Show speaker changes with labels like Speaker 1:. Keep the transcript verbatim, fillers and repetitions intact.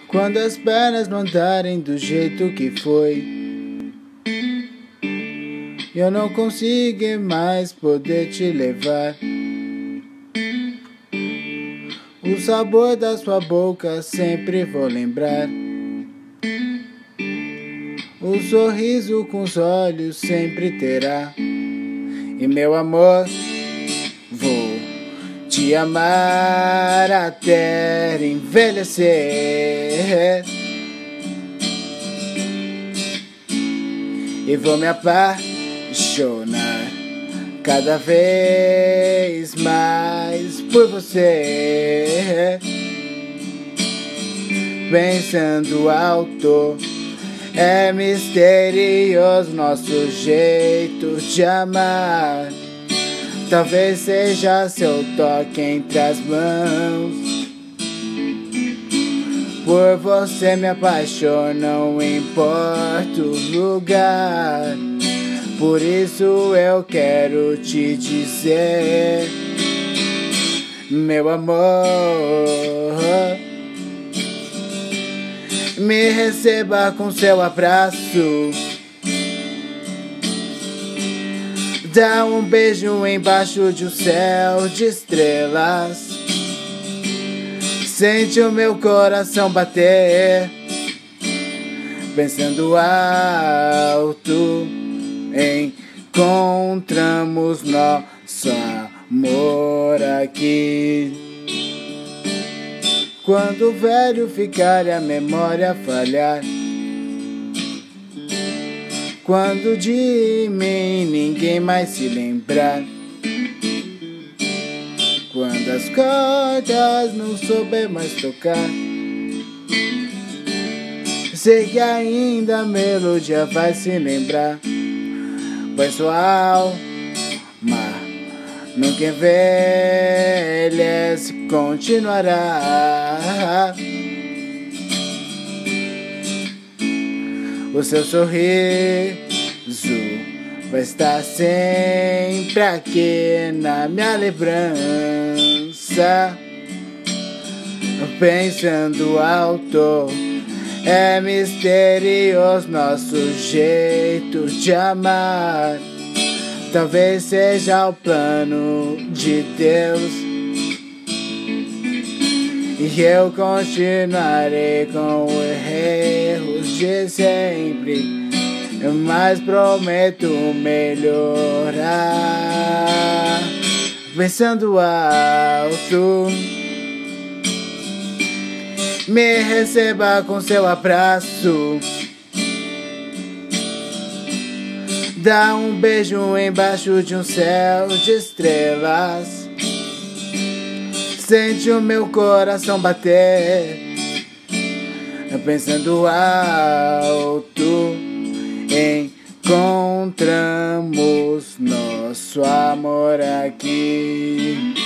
Speaker 1: Quando as pernas não andarem do jeito que foi, eu não consigo mais poder te levar. O sabor da sua boca sempre vou lembrar. O sorriso com os olhos sempre terá. E meu amor, vou te amar até envelhecer. E vou me apaixonar cada vez mais por você. Pensando alto, é misterioso nosso jeito de amar. Talvez seja seu toque entre as mãos. Por você me apaixono, não importa o lugar. Por isso eu quero te dizer, meu amor, me receba com seu abraço. Dá um beijo embaixo de um céu de estrelas. Sente o meu coração bater. Pensando alto, encontramos nosso amor aqui. Quando o velho ficar e a memória falhar, quando de mim ninguém mais se lembrar, quando as cordas não souber mais tocar, sei que ainda a melodia vai se lembrar. Pois sua alma nunca envelhece, continuará. O seu sorriso vai estar sempre aqui na minha lembrança. Pensando alto, é misterioso nosso jeito de amar. Talvez seja o plano de Deus, e eu continuarei com os erros de sempre, mas prometo melhorar. Pensando alto, me receba com seu abraço. Dá um beijo embaixo de um céu de estrelas. Sente o meu coração bater. Pensando alto, encontramos nosso amor aqui.